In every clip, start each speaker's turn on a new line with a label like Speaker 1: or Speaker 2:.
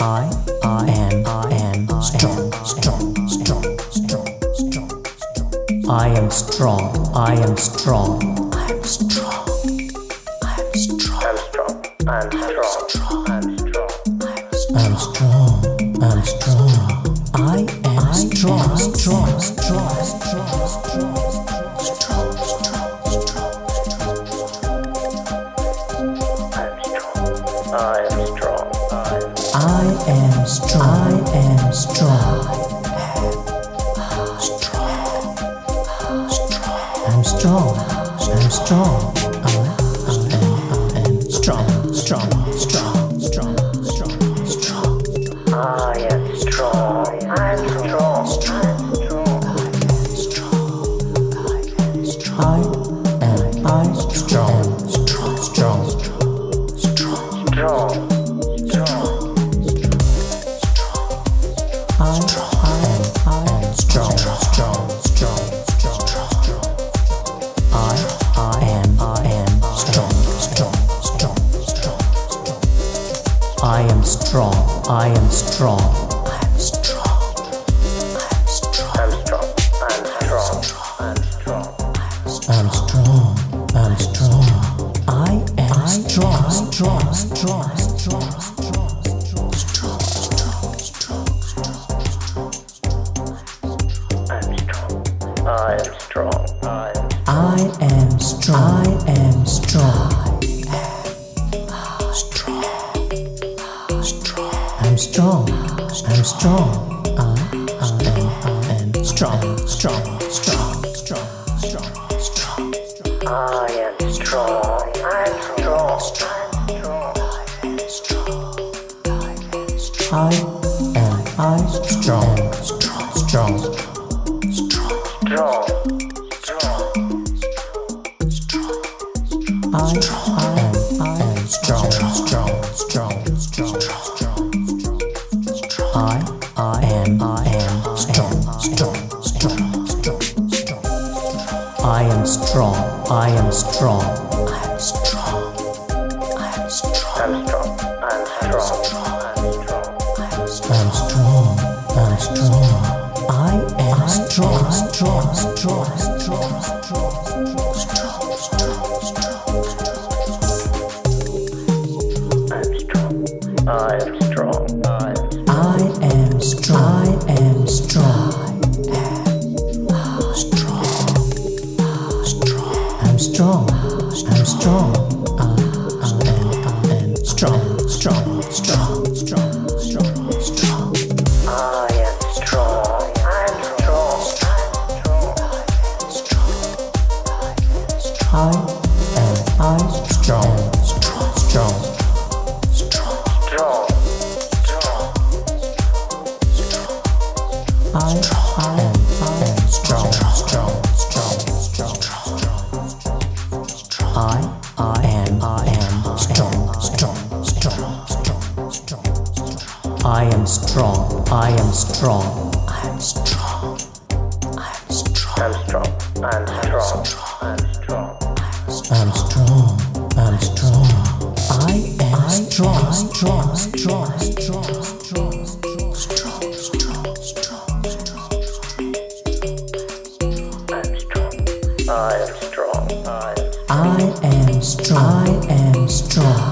Speaker 1: I am strong. I am strong. I am strong. I am strong.
Speaker 2: I'm strong. I'm strong.
Speaker 1: I'm strong. I'm strong. I am strong. Strong. Strong. Strong. Strong.
Speaker 2: I am strong.
Speaker 1: I am strong. I am strong. I'm strong. I'm strong. I am strong. Strong. Strong. Strong. Strong. Strong.
Speaker 2: I am strong. I'm strong.
Speaker 1: I am strong. Strong. Strong.
Speaker 2: Strong.
Speaker 1: I am strong. Strong. Strong. I am strong. Strong. Strong. I am strong. I am strong. I am strong.
Speaker 2: I'm strong. I'm strong.
Speaker 1: I'm strong. I'm strong. I am strong. Strong. Strong.
Speaker 2: I am strong.
Speaker 1: I am strong. I am strong. I'm strong. I'm strong. I am strong. Strong. Strong.
Speaker 2: I am strong. I'm strong.
Speaker 1: I strong. Strong.
Speaker 2: Strong.
Speaker 1: I am strong. I am strong. I am strong. I am strong. I am strong.
Speaker 2: I'm strong.
Speaker 1: I'm strong. I'm strong. I am strong.
Speaker 2: I am strong.
Speaker 1: I am strong. I am strong. I'm strong. I'm strong. I am strong.
Speaker 2: I am strong. I'm strong.
Speaker 1: I strong.
Speaker 2: Strong.
Speaker 1: I am strong. I am strong. I am strong. I am strong.
Speaker 2: I'm strong.
Speaker 1: I'm strong. I'm strong. I am strong.
Speaker 2: I am strong.
Speaker 1: I am strong. I am strong.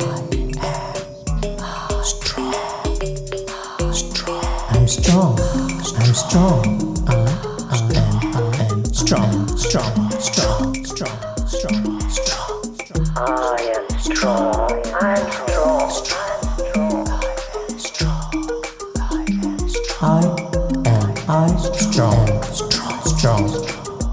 Speaker 1: I'm strong. I'm strong. I am strong.
Speaker 2: I am strong. I'm strong.
Speaker 1: Strong.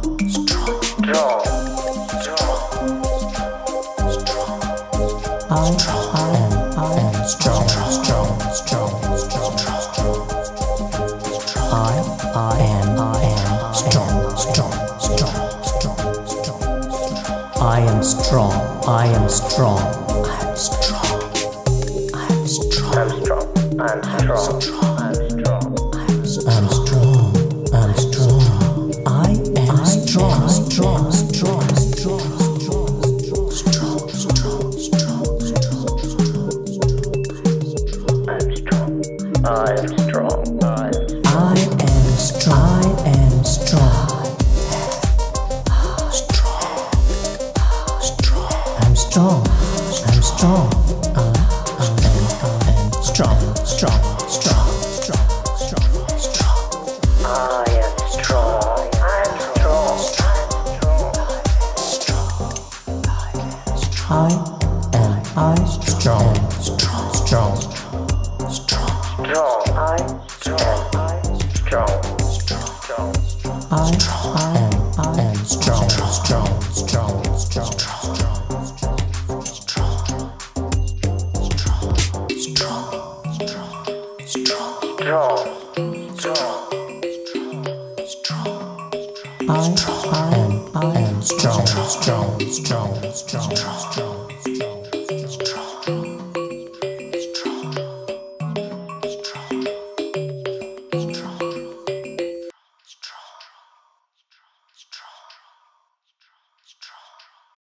Speaker 1: I am strong. I am strong. I'm strong. I'm strong.
Speaker 2: I'm strong.
Speaker 1: I'm strong. I'm strong. I am strong.
Speaker 2: I'm strong.
Speaker 1: I am strong. I am strong. I'm strong. I'm strong. I'm strong.
Speaker 2: I am strong. I'm strong.
Speaker 1: I'm strong. Strong.
Speaker 2: Strong. I'm strong.
Speaker 1: I am strong. I am strong.